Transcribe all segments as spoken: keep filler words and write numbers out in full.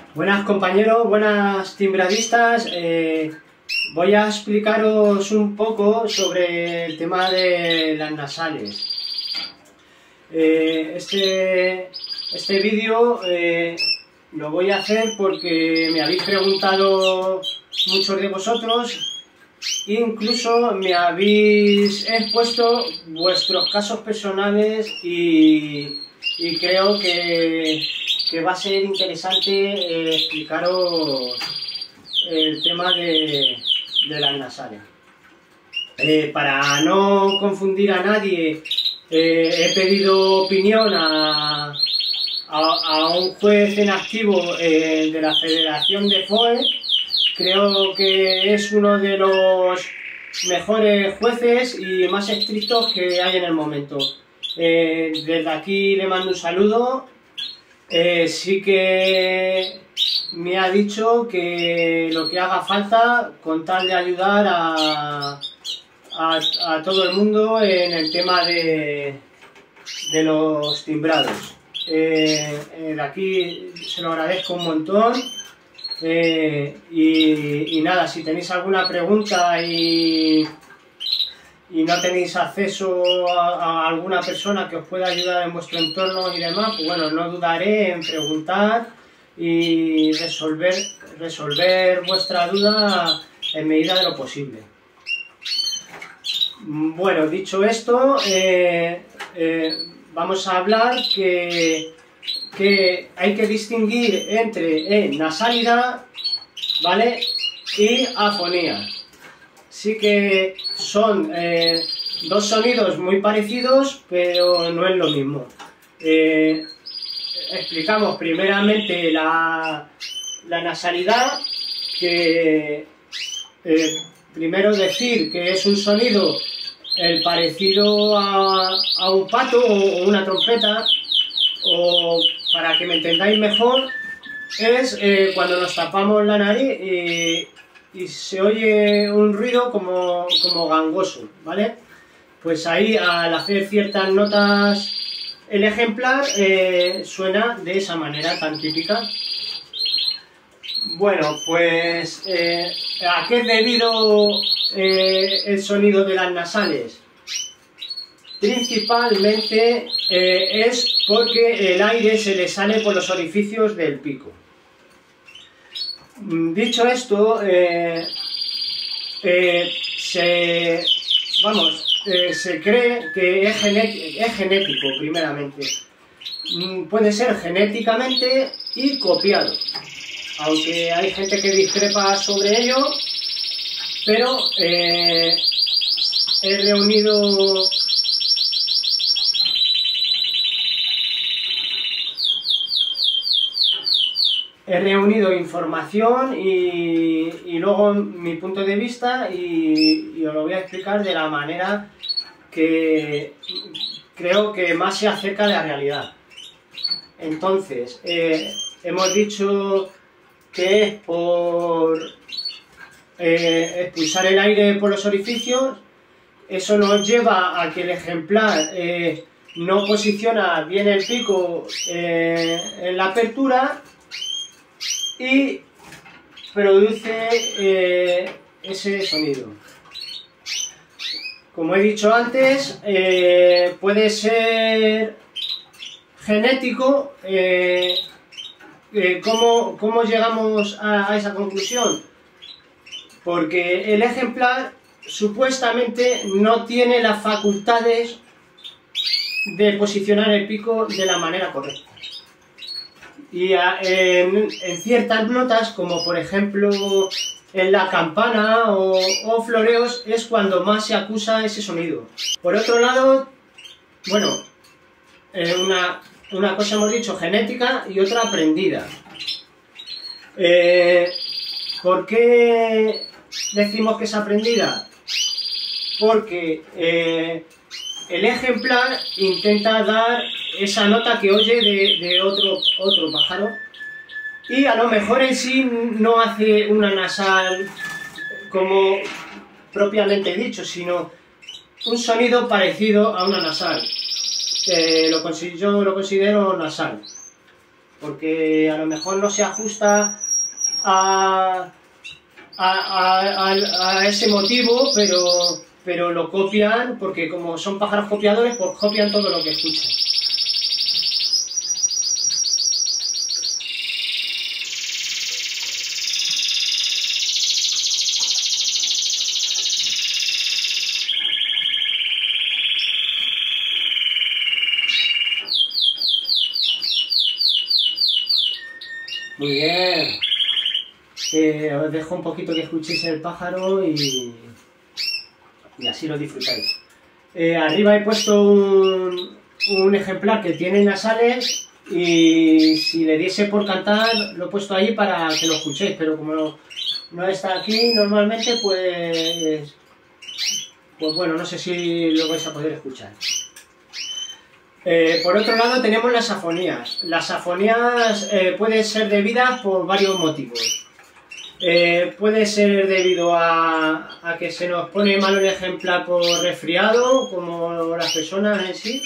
Buenas compañeros, buenas timbradistas. Eh, voy a explicaros un poco sobre el tema de las nasales. Eh, este este vídeo eh, lo voy a hacer porque me habéis preguntado muchos de vosotros, incluso me habéis expuesto vuestros casos personales y, y creo que que va a ser interesante eh, explicaros el tema de, de las nasales. Eh, para no confundir a nadie, eh, he pedido opinión a, a, a un juez en activo eh, de la Federación de F O E. Creo que es uno de los mejores jueces y más estrictos que hay en el momento. Eh, desde aquí le mando un saludo. Eh, sí que me ha dicho que lo que haga falta con tal de ayudar a, a, a todo el mundo en el tema de, de los timbrados. Eh, eh, de aquí se lo agradezco un montón. Eh, y, y nada, si tenéis alguna pregunta y, y no tenéis acceso a, a alguna persona que os pueda ayudar en vuestro entorno y demás, pues bueno, no dudaré en preguntar y resolver, resolver vuestra duda en medida de lo posible. Bueno, dicho esto, eh, eh, vamos a hablar que, que hay que distinguir entre eh, nasalidad, ¿vale?, y afonía. Sí que son eh, dos sonidos muy parecidos, pero no es lo mismo. Eh, explicamos primeramente la, la nasalidad, que eh, primero decir que es un sonido el parecido a, a un pato o una trompeta, o para que me entendáis mejor, es eh, cuando nos tapamos la nariz y y se oye un ruido como, como gangoso, ¿vale? Pues ahí, al hacer ciertas notas, el ejemplar eh, suena de esa manera tan típica. Bueno, pues eh, ¿a qué es debido eh, el sonido de las nasales? Principalmente eh, es porque el aire se le sale por los orificios del pico. Dicho esto, eh, eh, se, vamos, eh, se cree que es, es genético, primeramente. Puede ser genéticamente y copiado, aunque hay gente que discrepa sobre ello, pero eh, he reunido He reunido información y, y luego mi punto de vista y, y os lo voy a explicar de la manera que creo que más se acerca de la realidad. Entonces, eh, hemos dicho que es por eh, expulsar el aire por los orificios. Eso nos lleva a que el ejemplar eh, no posiciona bien el pico eh, en la apertura y produce eh, ese sonido. Como he dicho antes, eh, puede ser genético. Eh, eh, ¿cómo, ¿Cómo llegamos a, a esa conclusión? Porque el ejemplar supuestamente no tiene las facultades de posicionar el pico de la manera correcta. Y en, en ciertas notas, como por ejemplo en la campana o, o floreos, es cuando más se acusa ese sonido. Por otro lado, bueno, eh, una, una cosa hemos dicho genética y otra aprendida. Eh, ¿Por qué decimos que es aprendida? Porque eh, el ejemplar intenta dar esa nota que oye de, de otro, otro pájaro y a lo mejor en sí no hace una nasal como propiamente dicho, sino un sonido parecido a una nasal. Eh, lo, yo lo considero nasal. porque a lo mejor no se ajusta a, a, a, a, a ese motivo, pero, pero lo copian, porque como son pájaros copiadores, pues copian todo lo que escuchan. Muy bien. Eh, os dejo un poquito que escuchéis el pájaro y, y así lo disfrutáis. Eh, arriba he puesto un, un ejemplar que tiene nasales y si le diese por cantar lo he puesto ahí para que lo escuchéis, pero como no, no está aquí normalmente, pues, pues bueno, no sé si lo vais a poder escuchar. Eh, por otro lado tenemos las afonías. Las afonías eh, pueden ser debidas por varios motivos. Eh, puede ser debido a, a que se nos pone malo el ejemplar por resfriado, como las personas en sí.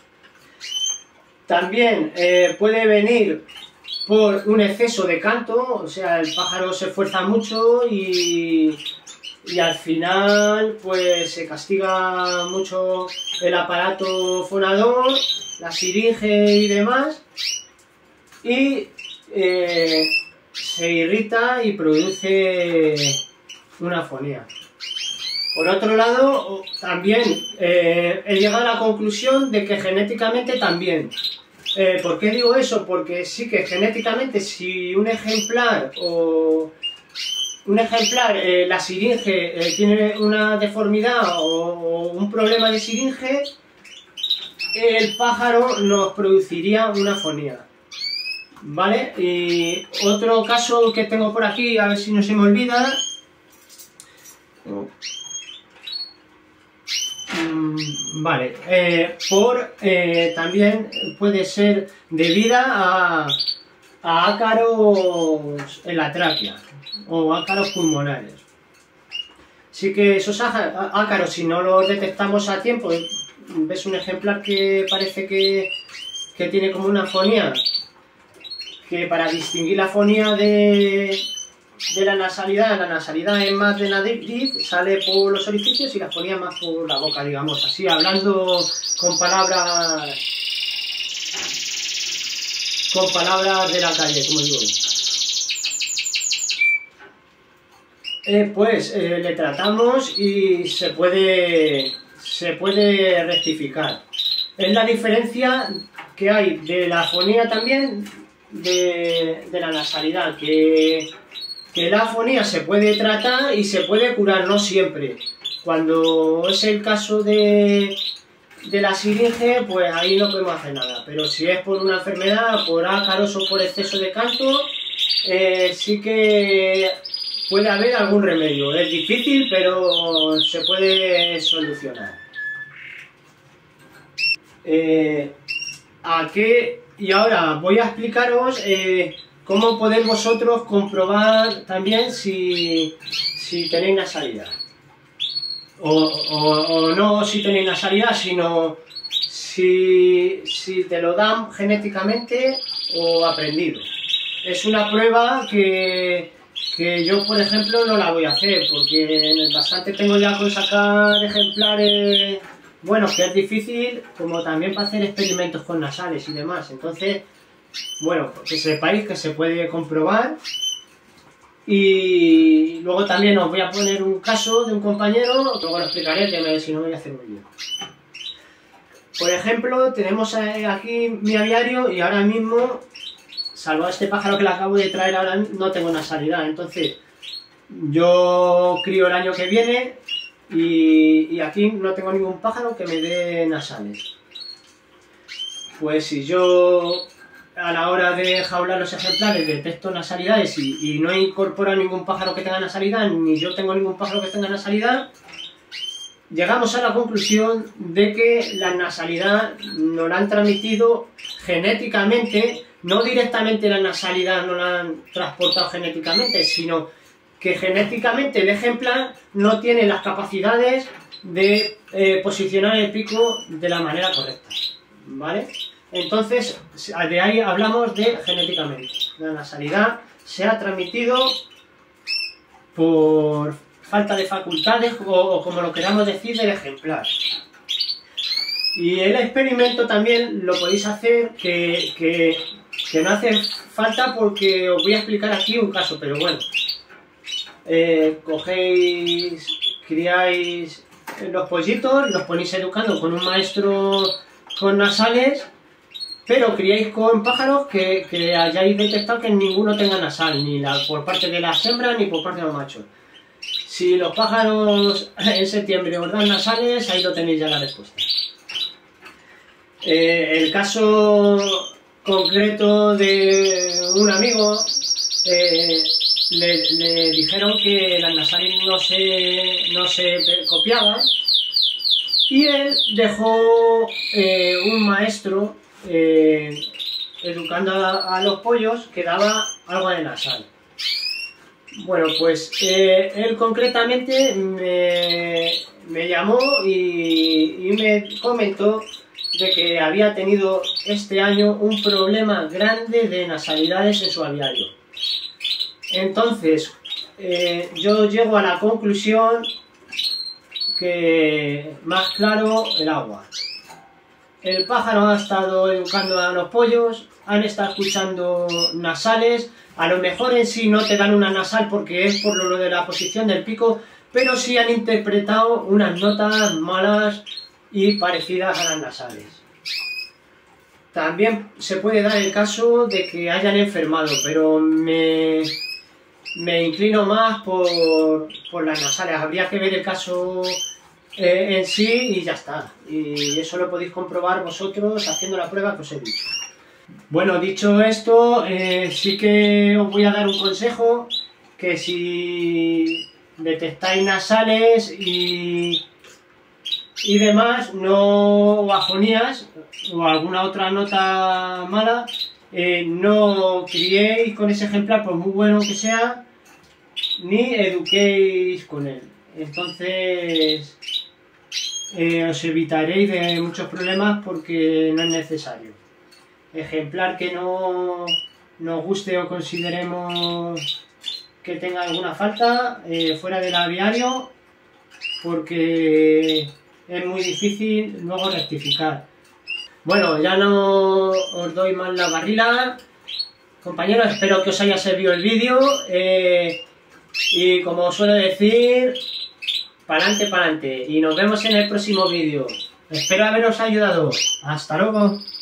También eh, puede venir por un exceso de canto, o sea, el pájaro se esfuerza mucho y, y al final pues se castiga mucho el aparato fonador, la siringe y demás, y eh, se irrita y produce una afonía. Por otro lado, también eh, he llegado a la conclusión de que genéticamente también. Eh, ¿Por qué digo eso? Porque sí que genéticamente si un ejemplar o un ejemplar, eh, la siringe eh, tiene una deformidad o, o un problema de siringe, el pájaro nos produciría una afonía. ¿Vale? Y otro caso que tengo por aquí, a ver si no se me olvida. Mm, vale, eh, por eh, también puede ser debida a, a ácaros en la tráquea o ácaros pulmonares. Sí que esos ácaros, si no los detectamos a tiempo, ves un ejemplar que parece que, que tiene como una afonía, que para distinguir la afonía de, de la nasalidad, la nasalidad es más de nariz, sale por los orificios y la afonía más por la boca, digamos, así, hablando con palabras con palabras de la calle, como digo. Eh, pues eh, le tratamos y se puede, se puede rectificar. Es la diferencia que hay de la afonía también de, de la nasalidad, que, que la afonía se puede tratar y se puede curar, no siempre. Cuando es el caso de, de la siringe, pues ahí no podemos hacer nada. Pero si es por una enfermedad, por ácaros o por exceso de canto, eh, sí que puede haber algún remedio. Es difícil, pero se puede solucionar. Eh, ¿a qué? Y ahora voy a explicaros eh, cómo podéis vosotros comprobar también si, si tenéis nasalidad. O, o, o no si tenéis nasalidad, sino si, si te lo dan genéticamente o aprendido. Es una prueba que... que yo, por ejemplo, no la voy a hacer, porque bastante tengo ya con sacar ejemplares, bueno, que es difícil, como también para hacer experimentos con nasales y demás. Entonces, bueno, que sepáis que se puede comprobar. Y luego también os voy a poner un caso de un compañero, luego lo explicaré, que me, si no me voy a hacer un lío. Por ejemplo, tenemos aquí mi aviario y ahora mismo, salvo a este pájaro que le acabo de traer ahora, no tengo nasalidad. Entonces, yo crío el año que viene y, y aquí no tengo ningún pájaro que me dé nasales. Pues si yo a la hora de jaular los ejemplares detecto nasalidades y, y no incorporo ningún pájaro que tenga nasalidad, ni yo tengo ningún pájaro que tenga nasalidad, llegamos a la conclusión de que la nasalidad nos la han transmitido genéticamente. No directamente la nasalidad no la han transportado genéticamente, sino que genéticamente el ejemplar no tiene las capacidades de eh, posicionar el pico de la manera correcta, ¿vale? Entonces, de ahí hablamos de genéticamente. La nasalidad se ha transmitido por falta de facultades o, o como lo queramos decir, del ejemplar. Y el experimento también lo podéis hacer, que, que, que no hace falta porque os voy a explicar aquí un caso, pero bueno. Eh, cogéis, criáis los pollitos, los ponéis educando con un maestro con nasales, pero criáis con pájaros que, que hayáis detectado que ninguno tenga nasal, ni la, por parte de las hembras ni por parte de los machos. Si los pájaros en septiembre os dan nasales, ahí lo tenéis ya la respuesta. Eh, el caso concreto de un amigo, eh, le, le dijeron que las nasales no se, no se copiaban y él dejó eh, un maestro eh, educando a, a los pollos que daba algo de nasal. Bueno, pues eh, él concretamente me, me llamó y, y me comentó de que había tenido este año un problema grande de nasalidades en su aviario. Entonces, eh, yo llego a la conclusión que más claro el agua. El pájaro ha estado educando a los pollos, han estado escuchando nasales, a lo mejor en sí no te dan una nasal porque es por lo de la posición del pico, pero sí han interpretado unas notas malas y parecidas a las nasales. También se puede dar el caso de que hayan enfermado, pero me, me inclino más por, por las nasales. Habría que ver el caso eh, en sí y ya está. Y eso lo podéis comprobar vosotros haciendo la prueba que os he dicho. Bueno, dicho esto, eh, sí que os voy a dar un consejo, que si detectáis nasales y... y demás, no, o afonías o alguna otra nota mala, eh, no criéis con ese ejemplar por muy bueno que sea, ni eduquéis con él. Entonces eh, os evitaréis de muchos problemas porque no es necesario. Ejemplar que no nos guste o consideremos que tenga alguna falta, eh, fuera del aviario, porque es muy difícil luego rectificar. Bueno, ya no os doy más la barrila, compañeros, espero que os haya servido el vídeo, eh, y como os suelo decir, pa'lante, pa'lante, y nos vemos en el próximo vídeo. Espero haberos ayudado. Hasta luego.